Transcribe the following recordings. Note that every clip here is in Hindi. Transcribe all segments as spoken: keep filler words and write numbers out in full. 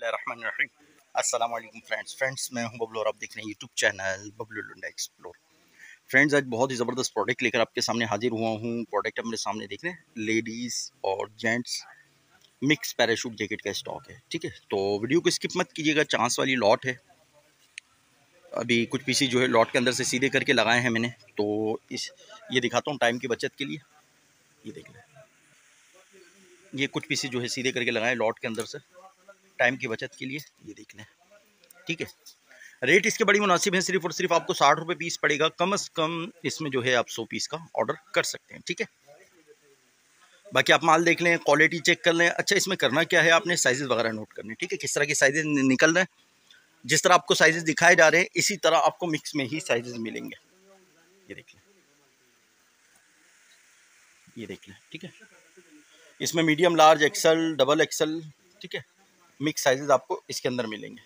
बिस्मिल्लाहिर्रहमानिर्रहीम। अस्सलाम वालेकुम फ्रेंड्स फ्रेंड्स मैं हूं बबलू और आप देख रहे हैं YouTube channel Bablu Lunda explore. Friends आज बहुत ही ज़बरदस्त प्रोडक्ट लेकर आपके सामने हाजिर हुआ हूं। प्रोडक्ट अपने सामने देख रहे हैं, लेडीज़ और जेंट्स मिक्स पैराशूट जैकेट का स्टॉक है। ठीक है, तो वीडियो को स्किप मत कीजिएगा। चांस वाली लॉट है। अभी कुछ पीसी जो है लॉट के अंदर से सीधे करके लगाए हैं मैंने, तो इस ये दिखाता हूँ टाइम की बचत के लिए। ये देख लें, ये कुछ पीसी जो है सीधे करके लगाए लॉट के अंदर से टाइम की बचत के लिए। ये देख लें, ठीक है। रेट इसके बड़ी मुनासिब है, सिर्फ और सिर्फ आपको साठ रुपये पीस पड़ेगा। कम से कम इसमें जो है आप सौ पीस का ऑर्डर कर सकते हैं। ठीक है, बाकी आप माल देख लें, क्वालिटी चेक कर लें। अच्छा, इसमें करना क्या है, आपने साइजेस वगैरह नोट करने। ठीक है, किस तरह के साइजेस निकल रहे हैं, जिस तरह आपको साइजेस दिखाए जा रहे हैं इसी तरह आपको मिक्स में ही साइजेस मिलेंगे। ये देख लें, ये देख लें, ठीक है। इसमें medium, large, XL, double XL, ठीक है, मिक्स साइजेस आपको इसके अंदर मिलेंगे।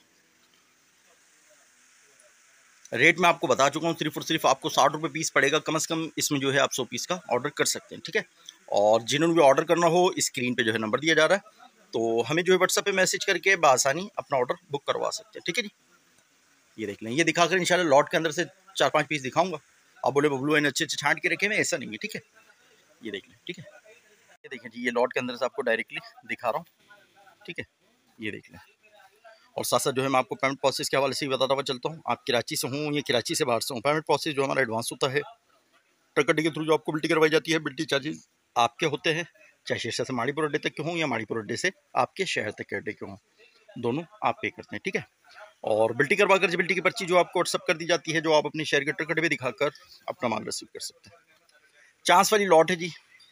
रेट मैं आपको बता चुका हूँ, सिर्फ और सिर्फ आपको साठ रुपये पीस पड़ेगा। कम से कम इसमें जो है आप सौ पीस का ऑर्डर कर सकते हैं। ठीक है, और जिन्होंने भी ऑर्डर करना हो, स्क्रीन पे जो है नंबर दिया जा रहा है, तो हमें जो है व्हाट्सएप पे मैसेज करके बआसानी अपना ऑर्डर बुक करवा सकते हैं। ठीक है जी, ये देख लें, ये दिखाकर इंशाल्लाह लॉट के अंदर से चार पाँच पीस दिखाऊंगा। आप बोले बबलू इन अच्छे अच्छे छांट के रखे हुए, ऐसा नहीं है। ठीक है, ये देख लें, ठीक है, ये देखें जी, ये लॉट के अंदर से आपको डायरेक्टली दिखा रहा हूँ। ठीक है, ये देख लें। और साथ साथ जो है मैं आपको पेमेंट प्रोसेस के हवाले से भी बताता हुआ चलता हूँ। आप कराची से हूँ या कराची से बाहर से हूँ, पेमेंट प्रोसेस जो हमारा एडवांस होता है, ट्रक गड्डी के थ्रू जो आपको बिल्टी करवाई जाती है, बिल्टी चार्जेस आपके होते हैं। चाहे शेरशाह से माड़ीपुर अड्डे तक के हों या माड़ीपुर अड्डे से आपके शहर तक के अड्डे के हों, दोनों आप पे करते हैं। ठीक है, और बिल्टी करवा कर बिल्टी की पर्ची जो आपको व्हाट्सअप कर दी जाती है, जो आप अपने शहर के ट्रक अड्डे में दिखाकर अपना माल रिसीव कर सकते हैं। चांस वाली लॉट है जी।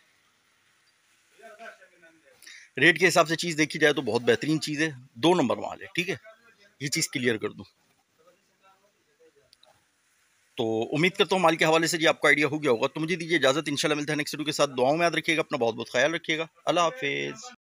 रेट के हिसाब से चीज़ देखी जाए तो बहुत बेहतरीन चीज़ है, दो नंबर माल है। ठीक है, ये चीज़ क्लियर कर दूँ तो उम्मीद करता हूँ माल के हवाले से जी आपको आइडिया हो गया होगा। तो मुझे दीजिए इजाज़त, इंशाल्लाह मिलते हैं नेक्स्ट वीडियो के साथ। दुआओं में याद रखिएगा, अपना बहुत बहुत ख्याल रखिएगा। अल्लाह हाफिज़।